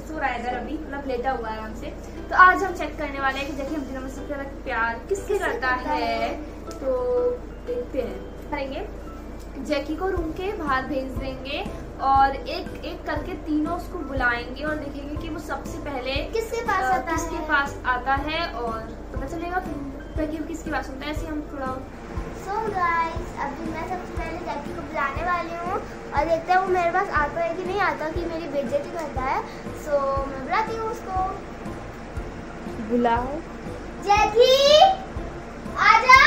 सो रहा है इधर अभी, मतलब लेटा हुआ है आराम से। तो आज हम चेक करने वाले हैं कि जैकी हम तीनों में सबसे ज्यादा प्यार किससे करता है। तो देखते हैं, करेंगे जैकी को रूम के बाहर भेज देंगे और एक एक करके तीनों उसको बुलाएंगे और देखेंगे कि वो सबसे पहले किसके पास आता है और पता चलेगा फिर किसकी बात सुनता है। ऐसे हम थोड़ा So guys, अभी मैं सबसे पहले जैकी को बुलाने वाली हूँ और देखते हैं वो मेरे पास आता है कि नहीं आता, कि मेरी बेइज्जती करता है। So मैं बुलाती हूँ उसको। बुलाओ जैकी, आजा,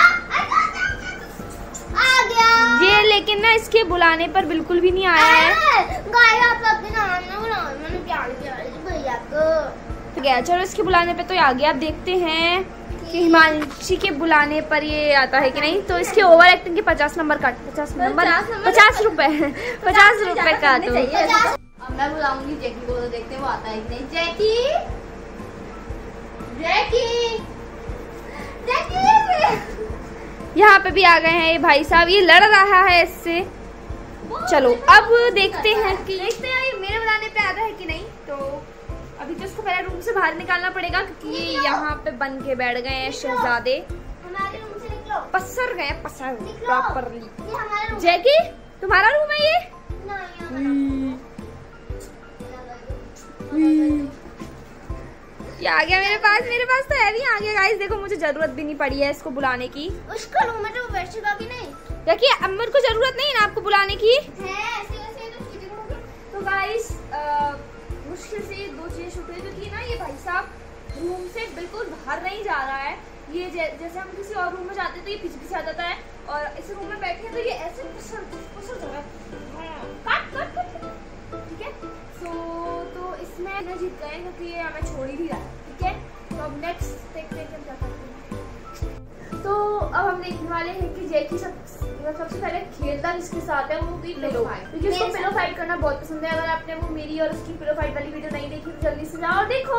आ गया। ये लेकिन ना इसके बुलाने पर बिल्कुल भी नहीं आया है। गाय आप अपने नाम ना बुलाओ, मैंने प्यार भैया को गया। चलो इसके बुलाने पे तो ये आ गया। अब देखते हैं कि हिमांशी के बुलाने पर ये आता है कि नहीं। तो इसके ओवर एक्टिंग के 50 नंबर काट, 50 रुपए 50 रुपए काटो। अब मैं बुलाऊंगी जैकी को, तो देखते हैं वो आता है कि नहीं। जैकी, जैकी, जैकी। यहाँ पे भी आ गए हैं ये भाई साहब, ये लड़ रहा है इससे। चलो अब देखते हैं कि ये मेरे बुलाने पे आता है कि नहीं। तो अभी तो इसको पहले रूम से बाहर निकालना पड़ेगा क्योंकि ये यहाँ पे बन के बैठ गए हैं शहजादे। हमारे रूम से निकलो। पसर गए, पसर प्रॉपरली। ये हमारा रूम जैकी तुम्हारा रूम है ये? ये आ गया मेरे पास तो है भी आ गया गाइस। देखो मुझे जरूरत भी नहीं पड़ी है इसको बुलाने की। उसका रूम है तो बैठेगा भी नहीं। देखिए अब मेरे को जरूरत नहीं है ना आपको बुलाने की। तो तो गाइस मुश्किल से 2 चीजें छूट गई क्योंकि ना ये भाई साहब रूम से बिल्कुल बाहर नहीं जा रहा है। ये जैसे हम किसी और रूम में जाते हैं तो ये पीछे पीछे आ जाता है और इस रूम में बैठे हैं तो ये ऐसे पसर जा रहा है। ठीक है। तो इसमें मैं जीत गए क्योंकि ये हमें छोड़ ही रहा है। ठीक है, तो अब नेक्स्ट देखते हैं क्या करते हैं। तो अब हम देखने वाले हैं कि जैकी सबसे पहले खेलता किसके साथ है, वो भी पिलो फाइट, क्योंकि उसको पिलो फाइट करना बहुत पसंद है। अगर आपने वो मेरी और उसकी पिलो फाइट वाली वीडियो नहीं देखी तो जल्दी से जाओ और देखो।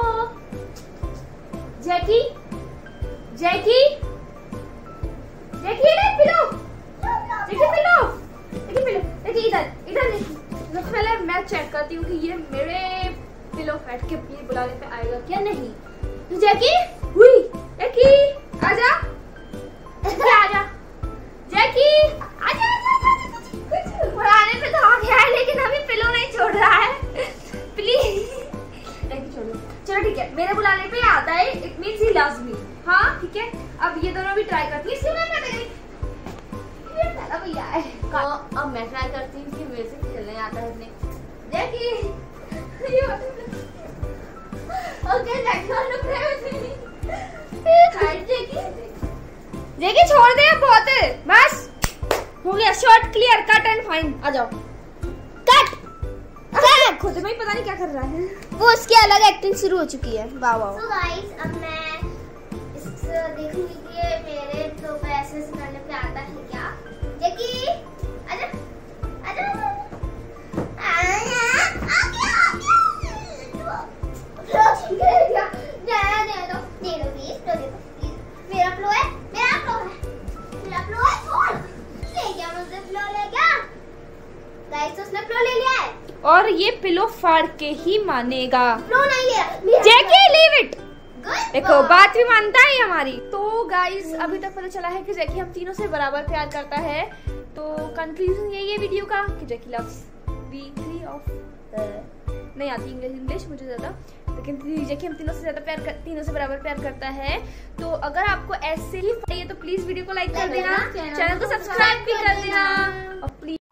जैकी, जैकी, जैकी इधर पिलो, जैकी पिलो, जैकी पिलो, जैकी इधर इधर देखी। सबसे पहले मैं चेक करती हूँ कि ये मेरे पिलो फाइट के बुलाने पे आएगा क्या नहीं। तो जैकी हुई, जैकी आजा, आजा जैकी, आजा बुलाने पे तो आ गया है लेकिन अभी पिलो नहीं छोड़ रहा है। प्लीज जैकी छोड़ो। चलो ठीक है, मेरे बुलाने पे आता है, it means he loves me. हाँ ठीक है, अब ये दोनों भी ट्राई करती है। इसलिए मैं भैया है। तो अब मैं ट्राई करती हूँ कि मेरे से खेलने आता है अपने जैकी। ओके जैकी छोड़ दे बहुत, बस हो गया। Shot clear, cut and fine. आ जाओ कट। खुद में ही पता नहीं क्या कर रहा है वो, उसकी अलग एक्टिंग शुरू हो चुकी है। वाह वाह। So guys, अब मैं इस देखूंगी कि ये मेरे तो ऐसे करने पे आता है क्या। जैकी आजा, आजा, और ये पिलो फाड़ के ही मानेगा। नहीं जैकी लीव इट। देखो बात भी मानता है हमारी। तो गाइस अभी तक पता चला है कि जैकी हम तीनों से बराबर प्यार करता है। तो कंक्लूजन यही है वीडियो का कि Jackie loves being free of नहीं आती इंग्लिश मुझे ज्यादा, लेकिन जैकी हम तीनों से बराबर प्यार करता है। तो अगर आपको ऐसे ही चाहिए तो प्लीज वीडियो को लाइक कर देना, चैनल को सब्सक्राइब भी कर देना और प्लीज